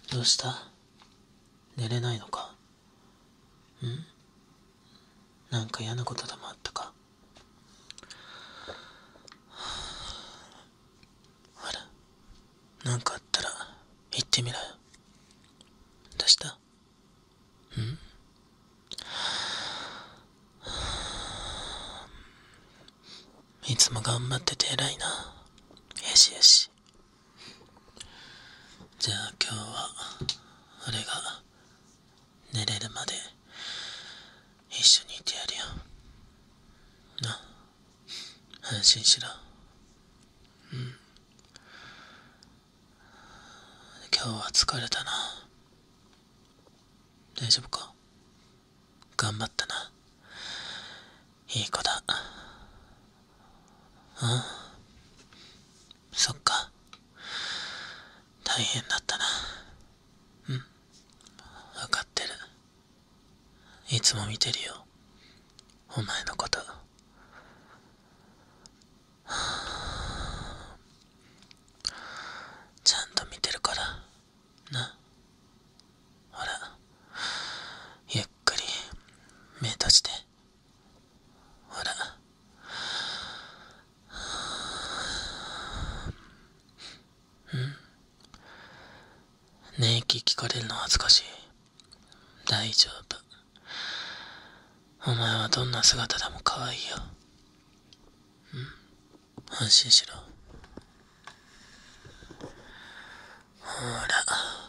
どうした？寝れないのか？なんか嫌なことでもあったか？ほら、なんかあったら言ってみろよ。どうした？いつも頑張ってて偉いな。よしよし。じゃあ今日は俺が寝れるまで一緒にいてやるよ。な、安心しろ。今日は疲れたな。大丈夫か？頑張ったな。いい子だ。そっか。大変だったな。わかってる。いつも見てるよ、お前のこと。ちゃんと見てるからな。ほら、ゆっくり目閉じて。ほら、ねえ、息聞かれるの恥ずかしい？大丈夫。お前はどんな姿でも可愛いよ。安心しろ。ほら、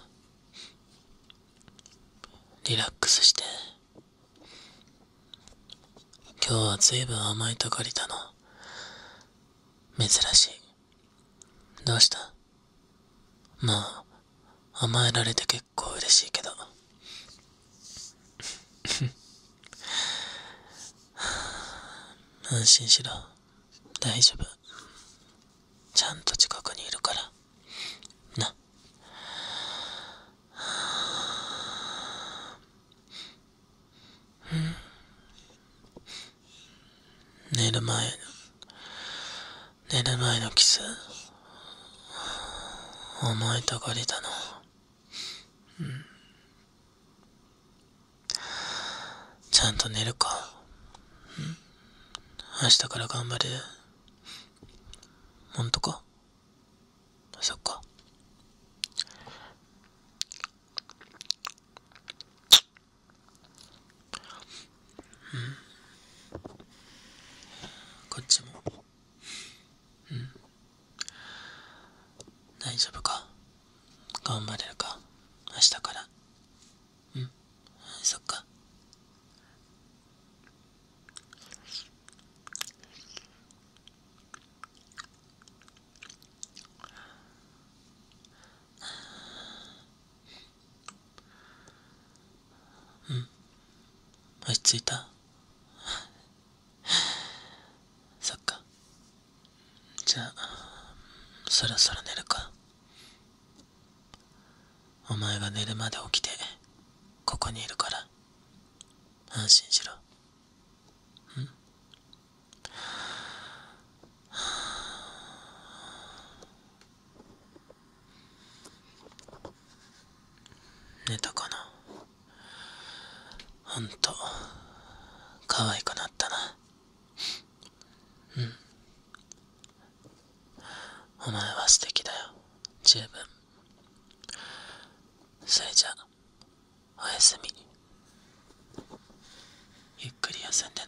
リラックスして。今日は随分甘えたがりだの。珍しい。どうした？まあ、甘えられて結構嬉しいけど。安心しろ。大丈夫。ちゃんと近くにいるから。な。寝る前、寝る前のキス、甘えたがりだな。ちゃんと寝るか？明日から頑張れる？ほんとか？そっか。こっちも。大丈夫か？頑張れるか？明日から。そっか。落ち着いた？そっか。じゃあ、そろそろ寝るか。お前が寝るまで起きて、ここにいるから。安心しろ。寝たかな？ほんと、可愛くなったな。お前は素敵だよ。十分。それじゃ、おやすみ。ゆっくり休んでな。